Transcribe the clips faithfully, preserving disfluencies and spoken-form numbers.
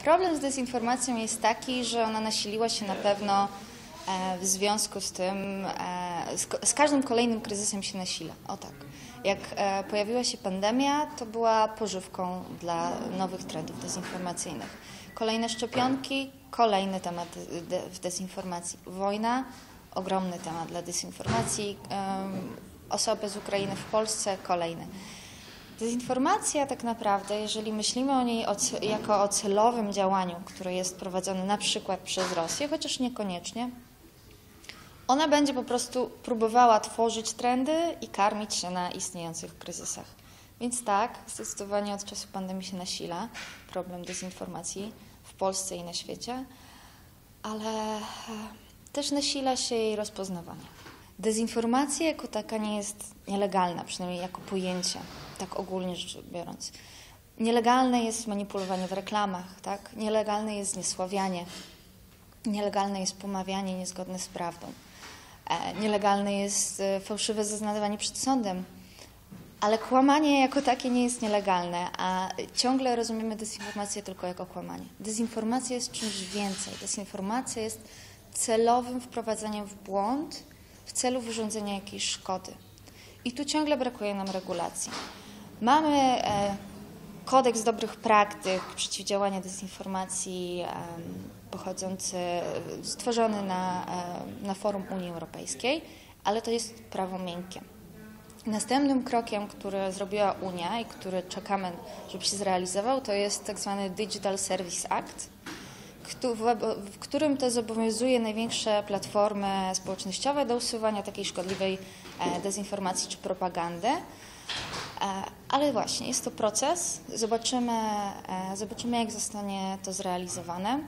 Problem z dezinformacją jest taki, że ona nasiliła się na pewno w związku z tym, z każdym kolejnym kryzysem się nasila. O tak. Jak pojawiła się pandemia, to była pożywką dla nowych trendów dezinformacyjnych. Kolejne szczepionki, kolejny temat w dezinformacji. Wojna, ogromny temat dla dezinformacji. Osoby z Ukrainy w Polsce, kolejny. Dezinformacja tak naprawdę, jeżeli myślimy o niej jako o celowym działaniu, które jest prowadzone na przykład przez Rosję, chociaż niekoniecznie, ona będzie po prostu próbowała tworzyć trendy i karmić się na istniejących kryzysach. Więc tak, zdecydowanie od czasu pandemii się nasila problem dezinformacji w Polsce i na świecie, ale też nasila się jej rozpoznawanie. Dezinformacja jako taka nie jest nielegalna, przynajmniej jako pojęcie, tak ogólnie rzecz biorąc. Nielegalne jest manipulowanie w reklamach, tak? Nielegalne jest zniesławianie, nielegalne jest pomawianie niezgodne z prawdą, e, nielegalne jest e, fałszywe zeznawanie przed sądem, ale kłamanie jako takie nie jest nielegalne, a ciągle rozumiemy dezinformację tylko jako kłamanie. Dezinformacja jest czymś więcej. Dezinformacja jest celowym wprowadzaniem w błąd w celu wyrządzenia jakiejś szkody. I tu ciągle brakuje nam regulacji. Mamy e, kodeks dobrych praktyk przeciwdziałania dezinformacji e, pochodzący, stworzony na, e, na forum Unii Europejskiej, ale to jest prawo miękkie. Następnym krokiem, który zrobiła Unia i który czekamy, żeby się zrealizował, to jest tak zwany Digital Service Act, w którym to zobowiązuje największe platformy społecznościowe do usuwania takiej szkodliwej dezinformacji czy propagandy. Ale właśnie, jest to proces. Zobaczymy, zobaczymy, jak zostanie to zrealizowane.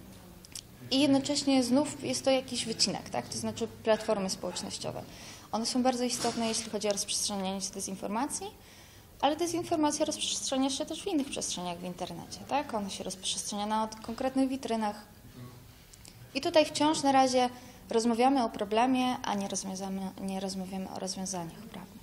I jednocześnie znów jest to jakiś wycinek, tak? To znaczy platformy społecznościowe. One są bardzo istotne, jeśli chodzi o rozprzestrzenianie się dezinformacji, ale dezinformacja rozprzestrzenia się też w innych przestrzeniach w internecie, tak? Ona się rozprzestrzenia na konkretnych witrynach. I tutaj wciąż na razie rozmawiamy o problemie, a nie rozmawiamy, nie rozmawiamy o rozwiązaniach prawnych.